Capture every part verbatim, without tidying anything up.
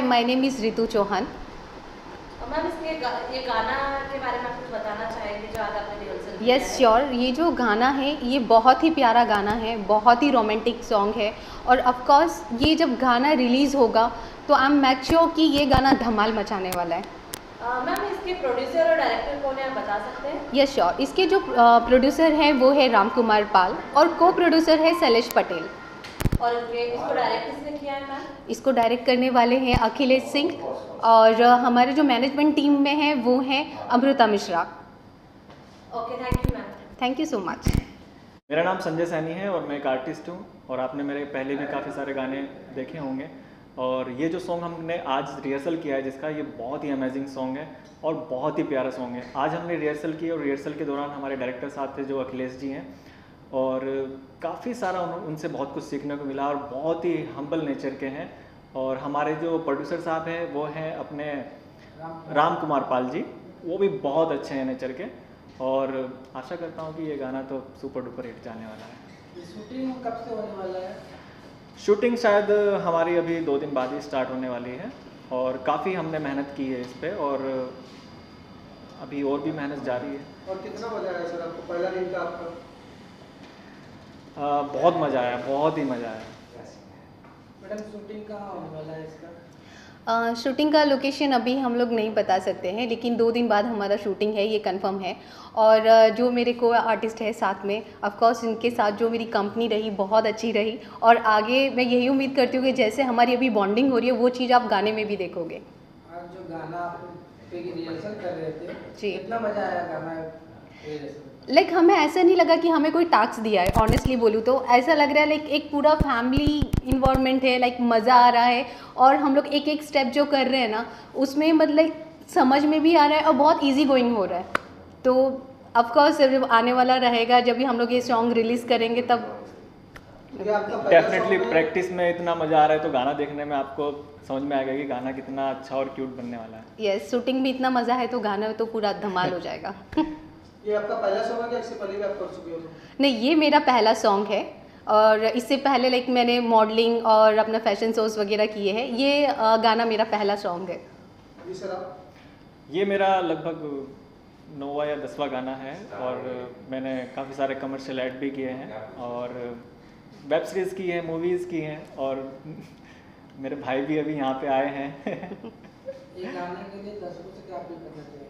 My name is Ritu Chauhan. Ma'am इसके गा, ये गाना के बारे में आप कुछ बताना चाहेंगे जो आज आपने रिहर्सल किया यस श्योर, ये जो गाना है ये बहुत ही प्यारा गाना है, बहुत ही रोमांटिक सॉन्ग है और ऑफ कोर्स ये जब गाना रिलीज़ होगा तो आई एम मेक श्योर कि ये गाना धमाल मचाने वाला है। मैम इसके प्रोड्यूसर और डायरेक्टर कौन है, आप बता सकते हैं? यस श्योर, इसके जो प्रोड्यूसर हैं वो है राम कुमार पाल और को प्रोड्यूसर है शैलेश पटेल। और ये इसको डायरेक्ट किसने किया है मैम? इसको डायरेक्ट करने वाले हैं अखिलेश सिंह और हमारे जो मैनेजमेंट टीम में हैं वो हैं Amrita Mishra. Okay, thank you ma'am. Thank you so much. मेरा नाम संजय सैनी है और मैं एक आर्टिस्ट हूँ और आपने मेरे पहले भी काफ़ी सारे गाने देखे होंगे और ये जो सॉन्ग हमने आज रिहर्सल किया है जिसका, ये बहुत ही अमेजिंग सॉन्ग है और बहुत ही प्यारा सॉन्ग है। आज हमने रिहर्सल की और रिहर्सल के दौरान हमारे डायरेक्टर साहब थे जो अखिलेश जी हैं और काफ़ी सारा उन, उनसे बहुत कुछ सीखने को मिला और बहुत ही हम्बल नेचर के हैं। और हमारे जो प्रोड्यूसर साहब हैं वो हैं अपने राम कुमार पाल जी, वो भी बहुत अच्छे हैं नेचर के और आशा करता हूँ कि ये गाना तो सुपर डुपर हिट जाने वाला है। शूटिंग कब से होने वाला है? शूटिंग शायद हमारी अभी दो दिन बाद ही स्टार्ट होने वाली है और काफ़ी हमने मेहनत की है इस पर और अभी और भी मेहनत जारी है। और कितना मजा आया सर आपको पहला दिन का आपका? आ, बहुत मज़ा आया, बहुत ही मज़ा आया। मैडम शूटिंग कहाँ होने वाला है इसका? Uh, शूटिंग का लोकेशन अभी हम लोग नहीं बता सकते हैं लेकिन दो दिन बाद हमारा शूटिंग है, ये कंफर्म है। और uh, जो मेरे को आर्टिस्ट है साथ में, ऑफ कोर्स इनके साथ जो मेरी कंपनी रही बहुत अच्छी रही और आगे मैं यही उम्मीद करती हूँ कि जैसे हमारी अभी बॉन्डिंग हो रही है वो चीज़ आप गाने में भी देखोगे। आज जो गाना आप पे रिहर्सल कर रहे थे जी, कितना मजा आया गाना रिहर्सल? लाइक like, हमें ऐसा नहीं लगा कि हमें कोई टास्क दिया है, ऑनेस्टली बोलूँ तो ऐसा लग रहा है लाइक एक पूरा फैमिली इन्वॉल्वमेंट है, लाइक मज़ा आ रहा है और हम लोग एक एक स्टेप जो कर रहे हैं ना उसमें मतलब समझ में भी आ रहा है और बहुत इजी गोइंग हो रहा है। तो ऑफ कोर्स जब आने वाला रहेगा, जब भी हम लोग ये सॉन्ग रिलीज़ करेंगे तब डेफिनेटली प्रैक्टिस में इतना मज़ा आ रहा है तो गाना देखने में आपको समझ में आएगा कि गाना कितना अच्छा और क्यूट बनने वाला है। यस, शूटिंग भी इतना मज़ा है तो गाना तो पूरा धमाल हो जाएगा। ये आपका पहला सॉन्ग है क्या इससे पहले भी आप कर चुके हो? नहीं, ये मेरा पहला सॉन्ग है और इससे पहले लाइक मैंने मॉडलिंग और अपना फैशन शोज़ वगैरह किए हैं। ये आ, गाना मेरा पहला सॉन्ग है। जी सर आप? ये मेरा लगभग नौवा या दसवां गाना है और मैंने काफ़ी सारे कमर्शियल ऐड भी किए हैं और वेब सीरीज़ की हैं, मूवीज़ की हैं और मेरे भाई भी अभी यहाँ पे आए हैं। ये गाने के लिए दर्शकों से क्या अपील करना चाहिए?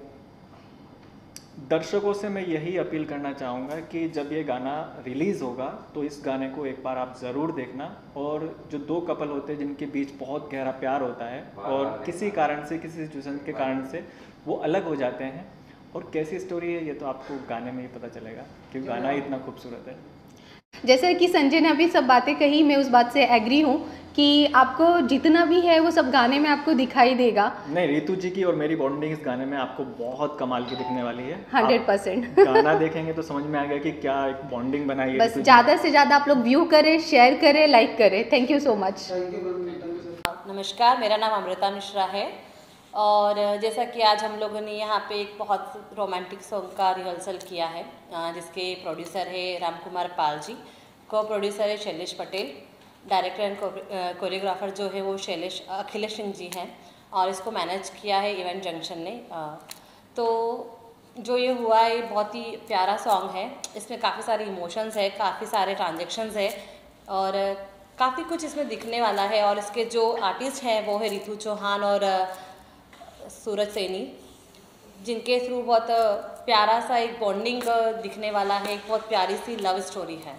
दर्शकों से मैं यही अपील करना चाहूँगा कि जब ये गाना रिलीज़ होगा तो इस गाने को एक बार आप ज़रूर देखना। और जो दो कपल होते हैं जिनके बीच बहुत गहरा प्यार होता है और किसी कारण से, किसी सिचुएशन के कारण से वो अलग हो जाते हैं और कैसी स्टोरी है ये तो आपको गाने में ही पता चलेगा क्योंकि गाना ही इतना खूबसूरत है। जैसे कि संजय ने अभी सब बातें कही, मैं उस बात से एग्री हूँ कि आपको जितना भी है वो सब गाने में आपको दिखाई देगा। नहीं, रितु जी की और मेरी बॉन्डिंग इस गाने में आपको बहुत कमाल की दिखने वाली है। हंड्रेड परसेंट गाना देखेंगे तो समझ में आएगा कि क्या एक बॉन्डिंग बनाई है। बस ज़्यादा से ज़्यादा आप लोग व्यू करें, शेयर करें, लाइक करें। Thank you so much. Thank you ma'am. नमस्कार, मेरा नाम अमृता मिश्रा है और जैसा कि आज हम लोगों ने यहाँ पे एक बहुत रोमांटिक सॉन्ग का रिहर्सल किया है जिसके प्रोड्यूसर है राम कुमार पाल जी, को प्रोड्यूसर है Shailesh Patel, director and choreographer जो है वो शैलेश अखिलेश सिंह जी हैं और इसको मैनेज किया है इवेंट जंक्शन ने। तो जो ये हुआ है बहुत ही प्यारा सॉन्ग है, इसमें काफ़ी सारे इमोशंस है, काफ़ी सारे ट्रांजेक्शन्स है और काफ़ी कुछ इसमें दिखने वाला है। और इसके जो आर्टिस्ट हैं वो है रितु चौहान और सूरज सैनी, जिनके थ्रू बहुत प्यारा सा एक बॉन्डिंग दिखने वाला है, एक बहुत प्यारी सी लव स्टोरी है।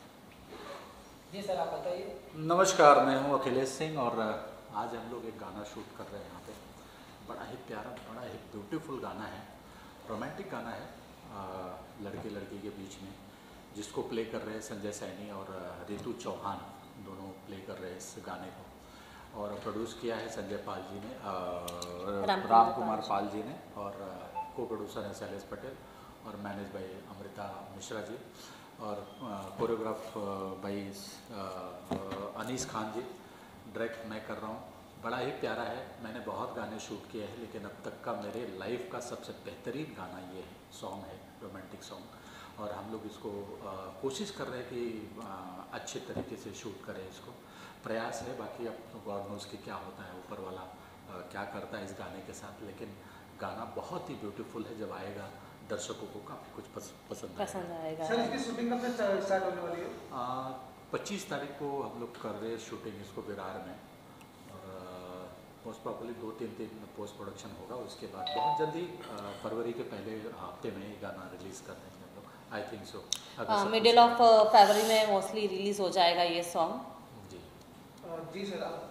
जी सर आप बताइए। नमस्कार, मैं हूं अखिलेश सिंह और आज हम लोग एक गाना शूट कर रहे हैं यहाँ पे। बड़ा ही प्यारा, बड़ा ही ब्यूटीफुल गाना है, रोमांटिक गाना है आ, लड़के लड़की के बीच में, जिसको प्ले कर रहे हैं संजय सैनी और रितु चौहान, दोनों प्ले कर रहे हैं इस गाने को। और प्रोड्यूस किया है संजय पाल जी ने, राम, राम कुमार पाल जी ने और को प्रोड्यूसर है शैलेश पटेल और मैनेज बाई अमृता मिश्रा जी और choreograph by Anees Khan ji, direct मैं कर रहा हूँ। बड़ा ही प्यारा है, मैंने बहुत गाने शूट किए हैं लेकिन अब तक का मेरे लाइफ का सबसे बेहतरीन गाना ये है, सॉन्ग है, रोमांटिक सॉन्ग। और हम लोग इसको आ, कोशिश कर रहे हैं कि आ, अच्छे तरीके से शूट करें इसको। प्रयास है, बाकी अब तो गॉड नोज कि क्या होता है, ऊपर वाला आ, क्या करता है इस गाने के साथ। लेकिन गाना बहुत ही ब्यूटीफुल है, जब आएगा दर्शकों को काफ़ी कुछ पस, पसंद पसंद आएगा। सर इसकी शूटिंग कब से स्टार्ट होने वाली है? पच्चीस तारीख को हम लोग कर रहे हैं शूटिंग इसको विरार में, और मोस्ट प्रॉपर्ली दो तीन दिन पोस्ट प्रोडक्शन होगा। उसके बाद बहुत जल्दी आ, फरवरी के पहले हफ्ते में ये गाना रिलीज़ कर देंगे हम लोग, I think so. Middle of फरवरी में मोस्टली रिलीज़ हो जाएगा ये सॉन्ग। जी जी सर आप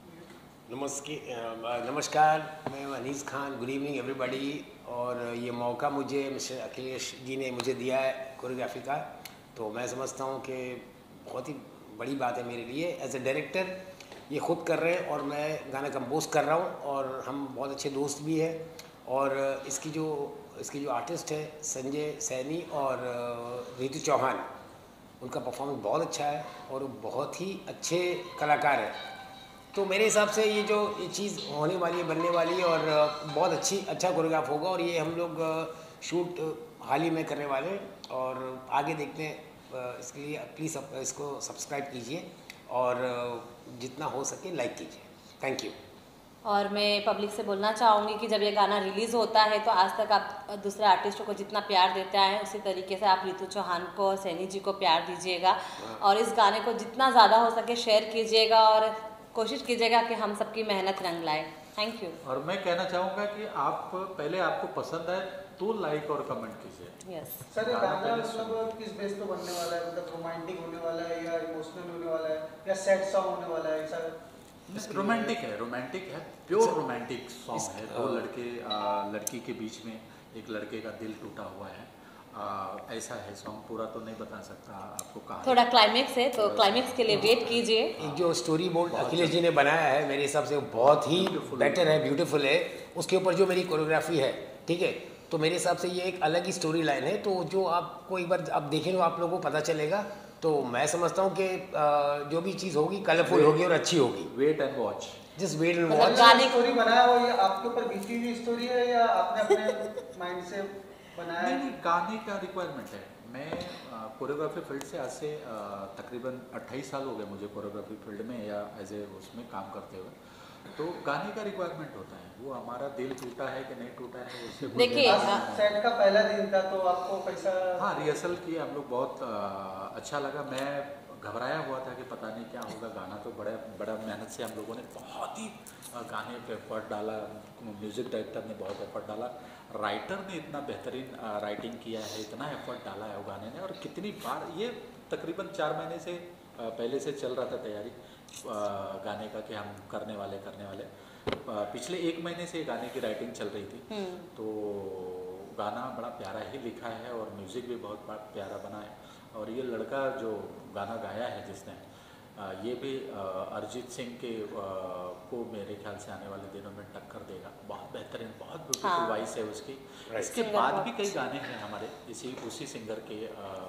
नमस्कार नमस्कार मैं Anees Khan, good evening everybody. और ये मौका मुझे मिस्टर अखिलेश जी ने मुझे दिया है कोरियोग्राफी का, तो मैं समझता हूँ कि बहुत ही बड़ी बात है मेरे लिए। एज ए डायरेक्टर ये खुद कर रहे हैं और मैं गाना कंपोज कर रहा हूँ, और हम बहुत अच्छे दोस्त भी हैं। और इसकी जो इसकी जो आर्टिस्ट है संजय सैनी और रितु चौहान, उनका परफॉर्मेंस बहुत अच्छा है और बहुत ही अच्छे कलाकार हैं। तो मेरे हिसाब से ये जो ये चीज़ होने वाली है, बनने वाली है, और बहुत अच्छी अच्छा कोरियोग्राफ होगा। और ये हम लोग शूट हाल ही में करने वाले हैं, और आगे देखते हैं। इसके लिए प्लीज़ इसको सब्सक्राइब कीजिए और जितना हो सके लाइक कीजिए। Thank you. और मैं पब्लिक से बोलना चाहूँगी कि जब ये गाना रिलीज़ होता है तो आज तक आप दूसरे आर्टिस्टों को जितना प्यार देते आए हैं, उसी तरीके से आप रितु चौहान को और सैनी जी को प्यार दीजिएगा, और इस गाने को जितना ज़्यादा हो सके शेयर कीजिएगा, और कोशिश कीजिएगा कि हम सबकी मेहनत रंग लाए। Thank you. और मैं कहना चाहूँगा कि आप पहले आपको पसंद आए तो लाइक और कमेंट कीजिए। यस सर ये गाना मतलब किस बेस पे बनने वाला है? मतलब रोमांटिक होने वाला है या इमोशनल होने वाला है या सैड सॉन्ग होने वाला है? सर रोमांटिक है, रोमांटिक है, प्योर रोमांटिक सॉन्ग है। दो लड़के आ, लड़की के बीच में एक लड़के का दिल टूटा हुआ है, आ, ऐसा है सॉन्ग। पूरा तो नहीं बता सकता आपको कहाँ, थोड़ा क्लाइमेक्स है, तो क्लाइमेक्स के लिए वेट कीजिए। एक जो स्टोरी बोर्ड अखिलेश जी ने बनाया है मेरे हिसाब से बहुत ही बेटर है, ब्यूटीफुल है। उसके ऊपर जो मेरी कोरियोग्राफी है, ठीक है, तो मेरे हिसाब से ये एक अलग ही स्टोरी लाइन है। तो जो आपको एक बार आप देखेंगे आप लोगों को पता चलेगा। तो मैं समझता हूँ कि जो भी चीज़ होगी कलरफुल होगी और अच्छी होगी। Wait and watch, just wait and मतलब वॉच। गाने स्टोरी बनाया हो ये आपके ऊपर बीती हुई स्टोरी है या आपने अपने माइंड से बनाया? नहीं नहीं, गाने का रिक्वायरमेंट है। मैं कोरियोग्राफी फील्ड से आज से आ, तकरीबन अट्ठाईस साल हो गए मुझे कोरियोग्राफी फील्ड में या एज ए उसमें काम करते हुए। तो गाने का रिक्वायरमेंट होता है, वो हमारा दिल टूटा है कि नहीं टूटा है उससे देखिए, आज सेट का पहला दिन था तो आपको कैसा? हाँ, रिहर्सल किए हम लोग, बहुत आ, अच्छा लगा। मैं घबराया हुआ था कि पता नहीं क्या होगा। गाना तो बड़ा बड़ा मेहनत से हम लोगों ने बहुत ही गाने पे एफर्ट डाला, म्यूज़िक डायरेक्टर ने बहुत एफर्ट डाला, राइटर ने इतना बेहतरीन राइटिंग किया है, इतना एफर्ट डाला है वो गाने ने। और कितनी बार, ये तकरीबन चार महीने से पहले से चल रहा था तैयारी गाने का कि हम करने वाले करने वाले पिछले एक महीने से गाने की राइटिंग चल रही थी। तो गाना बड़ा प्यारा ही लिखा है और म्यूज़िक भी बहुत प्यारा बना है। और ये लड़का जो गाना गाया है जिसने, ये भी अरिजीत सिंह के को मेरे ख्याल से आने वाले दिनों में टक्कर देगा। बहुत बेहतरीन, बहुत ब्यूटीफुल वॉइस है उसकी। इसके बाद भी कई गाने हैं हमारे इसी उसी सिंगर के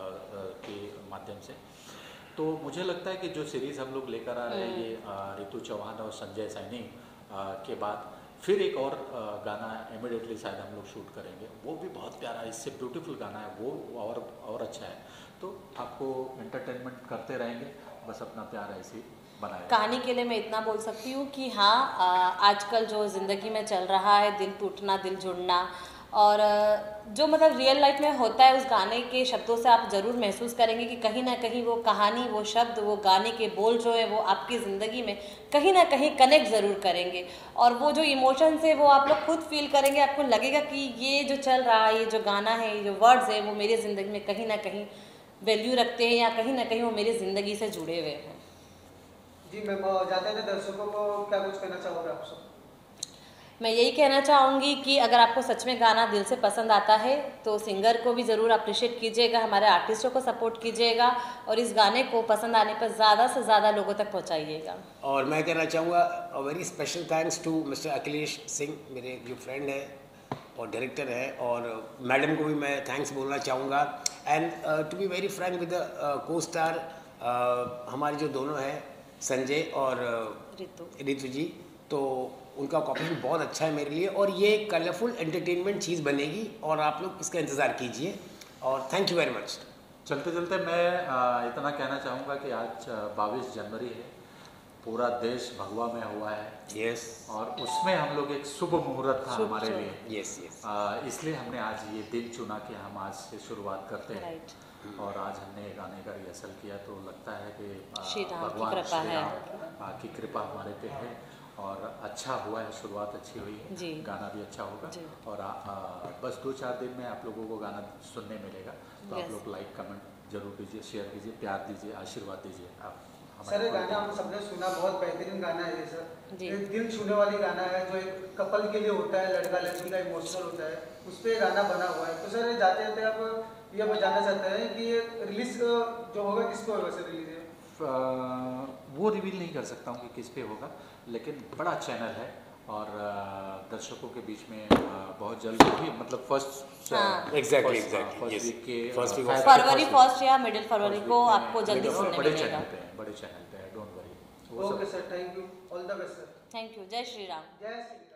के माध्यम से। तो मुझे लगता है कि जो सीरीज़ हम लोग लेकर आ रहे हैं, ये रितु चौहान और संजय सैनी के बाद फिर एक और गाना इमीडिएटली शायद हम लोग शूट करेंगे, वो भी बहुत प्यारा, इससे ब्यूटीफुल गाना है वो, और और अच्छा है। तो आपको एंटरटेनमेंट करते रहेंगे, बस अपना प्यार ऐसे बनाए। कहानी के लिए मैं इतना बोल सकती हूँ कि हाँ, आजकल जो ज़िंदगी में चल रहा है, दिल टूटना, दिल जुड़ना, और जो मतलब रियल लाइफ में होता है, उस गाने के शब्दों से आप ज़रूर महसूस करेंगे कि कहीं ना कहीं वो कहानी, वो शब्द, वो गाने के बोल जो है वो आपकी ज़िंदगी में कहीं ना कहीं कनेक्ट ज़रूर करेंगे। और वो जो इमोशंस है वो आप लोग खुद फील करेंगे, आपको लगेगा कि ये जो चल रहा है, ये जो गाना है, ये जो वर्ड्स है, वो मेरी ज़िंदगी में कहीं ना कहीं वैल्यू रखते हैं या कहीं ना कहीं वो मेरी ज़िंदगी से जुड़े हुए हैं। जी मैम, जाते थे दर्शकों को क्या कुछ कहना चाहोगे आप सब? मैं यही कहना चाहूँगी कि अगर आपको सच में गाना दिल से पसंद आता है तो सिंगर को भी ज़रूर अप्रिशिएट कीजिएगा, हमारे आर्टिस्टों को सपोर्ट कीजिएगा, और इस गाने को पसंद आने पर ज़्यादा से ज़्यादा लोगों तक पहुँचाइएगा। और मैं कहना चाहूँगा very special thanks to mister Akhilesh Singh, मेरे जो फ्रेंड है और डायरेक्टर है, और मैडम को भी मैं थैंक्स बोलना चाहूँगा। And to be very frank with the costar, हमारे जो दोनों हैं संजय और रितु रितु जी, तो उनका कॉम्बिनेशन बहुत अच्छा है मेरे लिए, और ये कलरफुल एंटरटेनमेंट चीज़ बनेगी और आप लोग इसका इंतज़ार कीजिए। और थैंक यू वेरी मच। चलते चलते मैं आ, इतना कहना चाहूँगा कि आज बाईस जनवरी है, पूरा देश भगवा में हुआ है। यस। और उसमें हम लोग एक शुभ मुहूर्त था हमारे लिए। Yes yes. इसलिए हमने आज ये दिन चुना कि हम आज से शुरुआत करते हैं। राइट। और आज हमने गाने का रिहर्सल किया तो लगता है कि आ, श्री राम की भगवान कृपा श्री है। राम आ, की कृपा हमारे पे है और अच्छा हुआ है, शुरुआत अच्छी हुई है। जी। गाना भी अच्छा होगा जी। और आ, आ, बस दो चार दिन में आप लोगों को गाना सुनने मिलेगा, तो आप Yes. लोग लाइक कमेंट जरूर कीजिए, शेयर कीजिए, प्यार दीजिए, आशीर्वाद दीजिए। आप सर ये गाना हम सबने सुना, बहुत बेहतरीन गाना है ये सर। जी। एक दिल छूने वाली गाना है जो एक कपल के लिए होता है, लड़का लड़की का इमोशनल होता है, उस पर गाना बना हुआ है। तो सर ये जाते जाते आप ये बताना चाहते हैं कि ये रिलीज जो होगा किस पे होगा सर रिलीज? वो रिवील नहीं कर सकता हूँ कि किस पे होगा, लेकिन बड़ा चैनल है और दर्शकों के बीच में बहुत जल्द ही, मतलब first exactly exactly first week के फर्स्ट वीक ऑफ फरवरी फर्स्ट या मिडिल फरवरी को आपको जल्दी सुनने बड़े मिलेगा। चैनल पे है, बड़े चैनल पे है, don't worry. Okay sir, thank you, all the best sir. Thank you. जय श्री राम। जय श्री राम।